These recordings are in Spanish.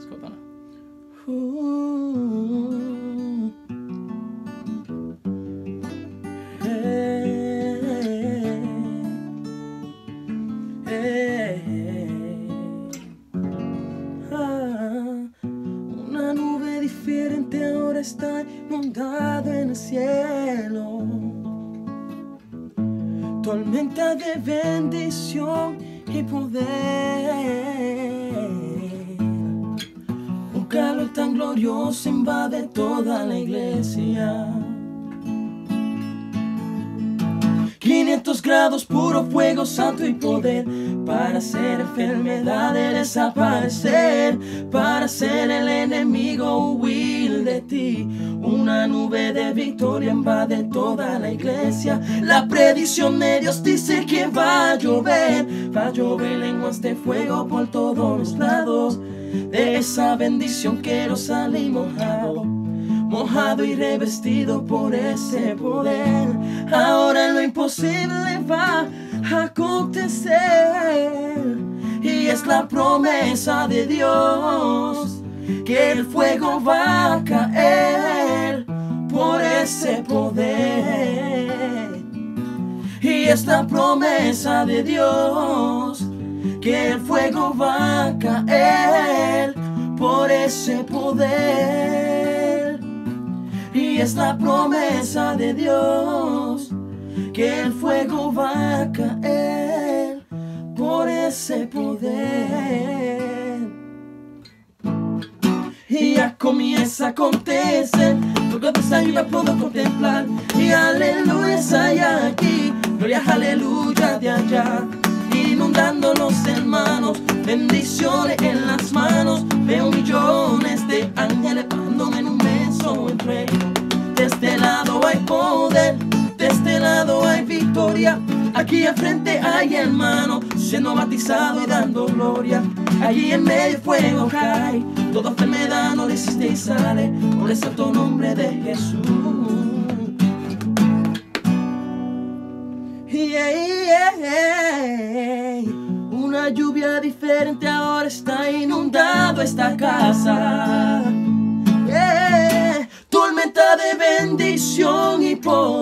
Ascoltala. Una nube diferente ahora está inundado en el cielo. Tormenta de bendición y poder. Un calor tan glorioso invade toda la iglesia. 500 grados, puro fuego, santo y poder, para hacer enfermedades desaparecer, para hacer el enemigo huir de ti. Una nube de victoria invade toda la iglesia. La predicción de Dios dice que va a llover lenguas de fuego por todos los lados. De esa bendición quiero salir mojado y revestido por ese poder. Ahora lo imposible va a acontecer, y es la promesa de Dios que el fuego va a caer por ese poder. Y es la promesa de Dios que el fuego va a caer por ese poder. Y es la promesa de Dios que el fuego va a caer por ese poder. Y ya comienza a acontecer, luego de esa lluvia puedo contemplar. Y aleluya hay aquí, gloria aleluya de allá, inundando los hermanos, bendiciones en las manos. Veo millones de ángeles parándome en un beso trueno. De este lado hay poder, de este lado hay victoria. Aquí al frente hay hermano siendo bautizado y dando gloria. Allí en medio fuego cae, toda enfermedad no resiste y sale por el santo nombre de Jesús. Una lluvia diferente ahora está inundando esta casa. Tormenta de bendición y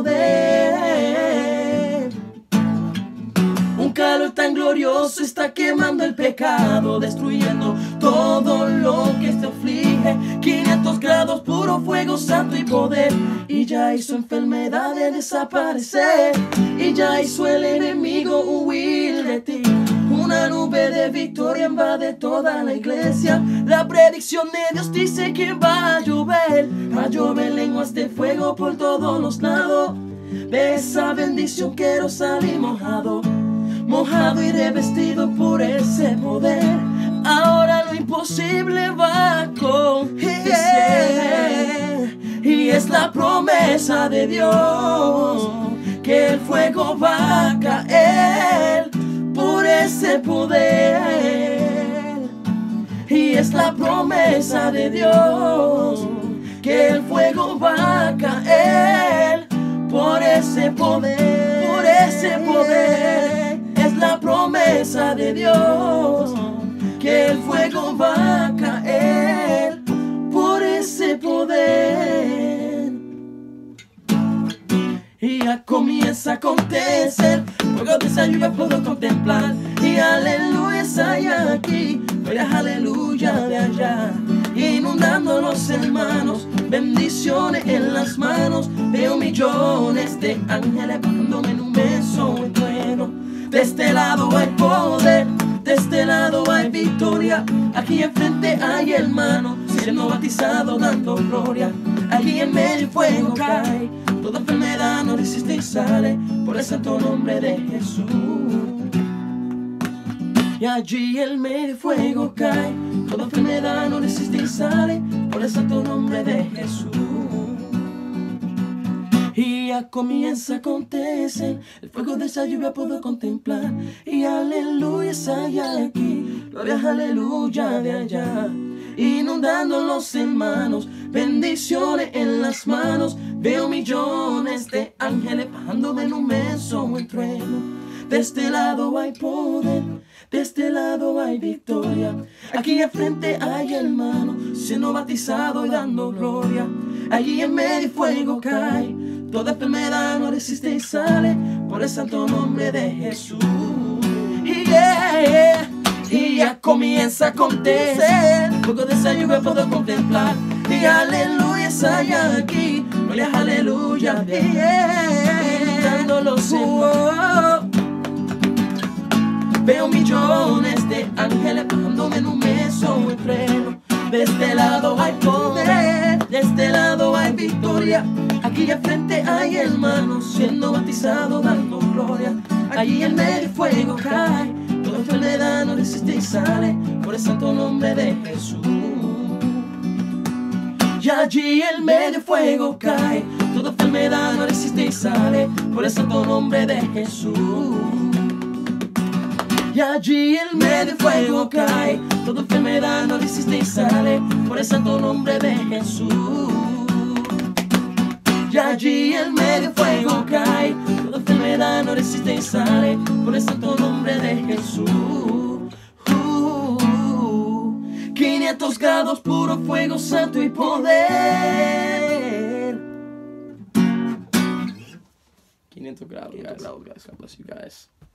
poder. Un calor tan glorioso está quemando el pecado, destruyendo todo lo que se aflige. 500 grados, puro fuego, santo y poder. Y ya hizo enfermedades desaparecer, y ya hizo el enemigo huir de ti. Una nube de victoria invade toda la iglesia. La predicción de Dios dice que va a llover lenguas de fuego por todos los lados. De esa bendición quiero salir mojado y revestido por ese poder. Ahora lo imposible va a acontecer, y es la promesa de Dios que el fuego va a caer por ese poder. Y es la promesa de Dios que el fuego va a caer por ese poder, por ese poder. Es la promesa de Dios que el fuego va a caer por ese poder. Y ya comienza a acontecer, luego de esa lluvia puedo contemplar. Y aleluya hay aquí, gloria aleluya de allá, inundando los hermanos, bendiciones en las manos. Veo millones de ángeles bajándome en un beso trueno. De este lado hay poder, de este lado hay victoria. Aquí enfrente hay hermano siendo bautizado dando gloria. Allí en medio fuego cae, toda enfermedad no resiste y sale por el santo nombre de Jesús. Y allí en medio fuego cae, toda enfermedad no resiste y sale por el santo nombre de Jesús. Y ya comienza a acontecer, el fuego de esa lluvia puedo contemplar. Y aleluya hay aquí, gloria aleluya de allá, inundando los hermanos, bendiciones en las manos. Veo millones de ángeles bajándome en un beso trueno. De este lado hay poder, De este lado hay victoria. Aquí enfrente hay hermano siendo bautizado y dando gloria. Allí en medio fuego cae. Toda enfermedad no resiste y sale por el santo nombre de Jesús. Y ya comienza a acontecer. Poco de esa lluvia puedo contemplar. Y aleluya hay aquí. Gloria, aleluya. Dando los veo millones de ángeles bajándome en un beso en freno. De este lado hay poder, de este lado hay victoria. Aquí al frente hay hermanos siendo bautizados dando gloria. Allí en medio fuego cae. Toda enfermedad no resiste y sale por el santo nombre de Jesús. Y allí en medio fuego cae. Toda enfermedad no resiste y sale por el santo nombre de Jesús. Y allí en medio fuego cae. Toda enfermedad no resiste y sale por el santo nombre de Jesús. Y allí en medio fuego cae. Toda enfermedad no resiste y sale por el santo nombre de Jesús. 500 grados, puro fuego, santo y poder. 500 grados, guys. God bless you guys.